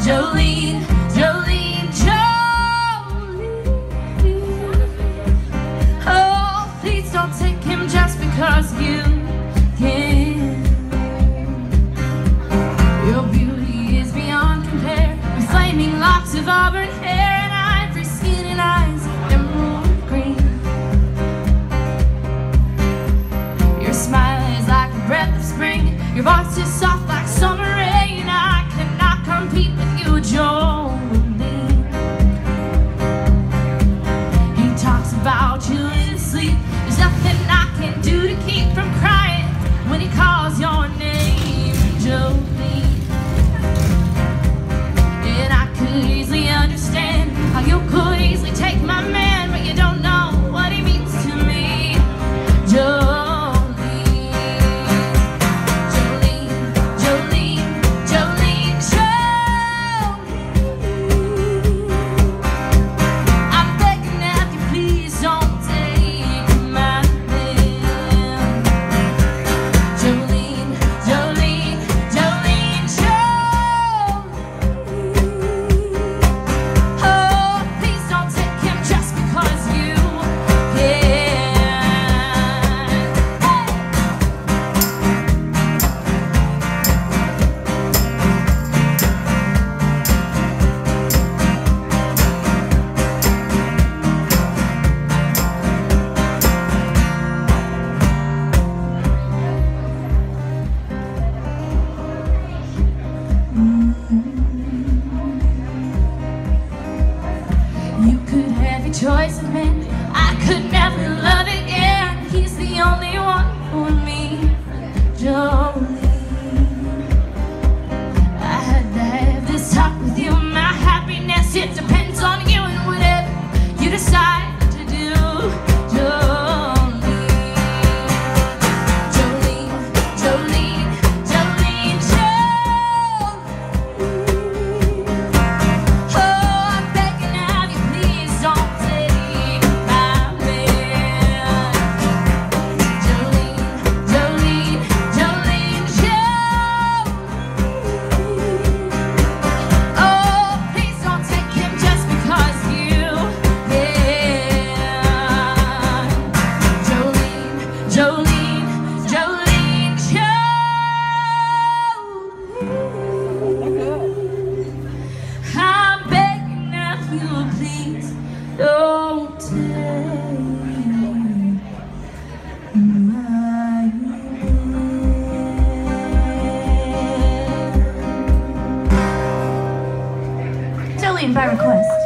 Jolene, Jolene, Jolene. Oh, please don't take him just because you can. Your beauty is beyond compare, with flaming locks of auburn hair and ivory skin and eyes of emerald green. Your smile is like a breath of spring, your voice is soft like summer rain. I cannot compete with you, Jolene. He talks about you in his sleep. There's nothing I can do to keep from crying when he calls your name, Jolene. And I could easily understand how you could easily take my man, but you don't know what he means to me, Jolene. You could have a choice of men, I could never love again. He's the only one for me, Jolene. I had to have this talk with you. My happiness, it depends on you and whatever you decide to do, Jolene. Jolene, Jolene, Jolene, Jolene. Oh, I'm begging of you, please don't take my man. Jolene, Jolene, Jolene, Jolene. Oh, please don't take him just because you can. Jolene, Jolene, Jolene, Jolene. I'm begging of you, please don't take my hand. Jolene by request.